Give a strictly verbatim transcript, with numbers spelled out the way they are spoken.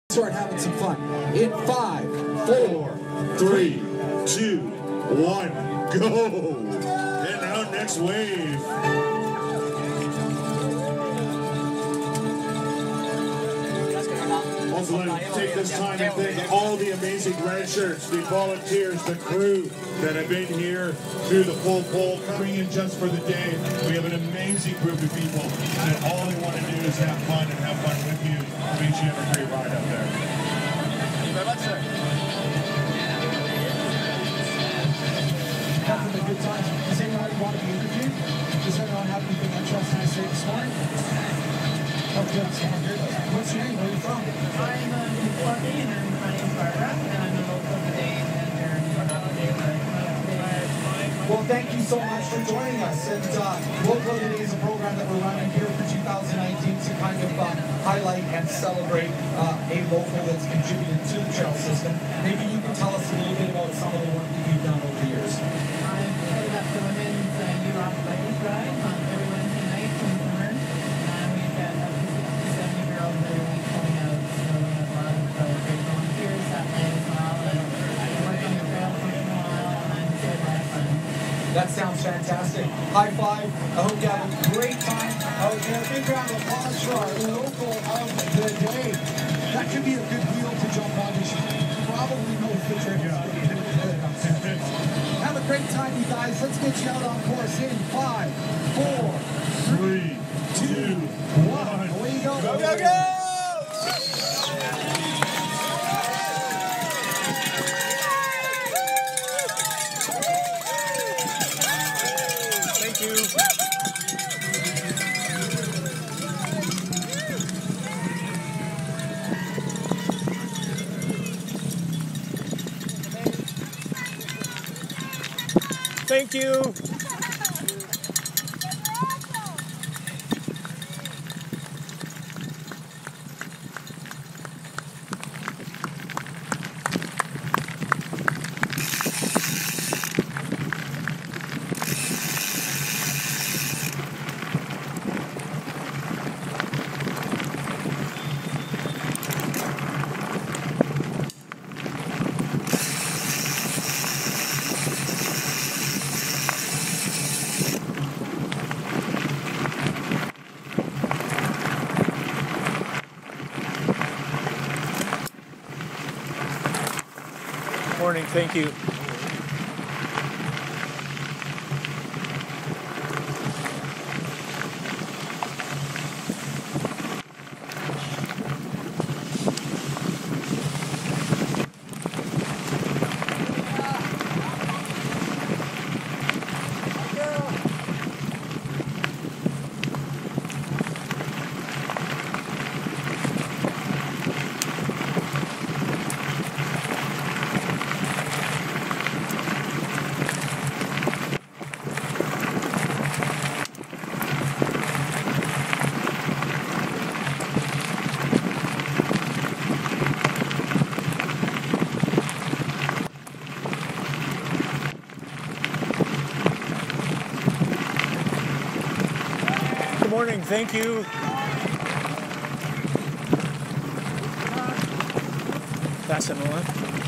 Start having some fun. In five, four, three, two, one, go! And now next wave. Also, let me take this time to thank all the amazing red shirts, the volunteers, the crew that have been here through the full poll, coming in just for the day. We have an amazing group of people that all they want to do is have fun and have fun with you. Meet you have a great ride up there. Thank you very much, sir. having a good time. Does anyone want to be interviewed? Does anyone have anything interesting to say this morning? Oh, good. What's your name? Where are you from? I'm uh, from Florida, and I'm, my name's Barbara, and I'm a local today, and they're Well, thank you so much for joining us. And uh, Local Today is a program that we're running here for two thousand nineteen to kind of uh, highlight and celebrate uh, a local that's contributed to the trail system. Maybe you can tell us a little bit about some of the work that you've done over the years. I've headed up the women's uh, youth off bike drive on every Wednesday night in summer. And we've got up to sixty, seventy girls every week coming out. So we have a lot of uh, great volunteers that night as well. And I work on the trail once in a while, and I'm so glad fun. That sounds fantastic. High five. I hope you have a great time. Oh, yeah, a big round of applause for our local of the day. That could be a good wheel to jump on. You should probably know the trick. Have a great time, you guys. Let's get you out on course in five, four, Three, two, one. Away you go. Go, go, go! Thank you. Thank you. Morning, thank you. Good morning, thank you. Passing on.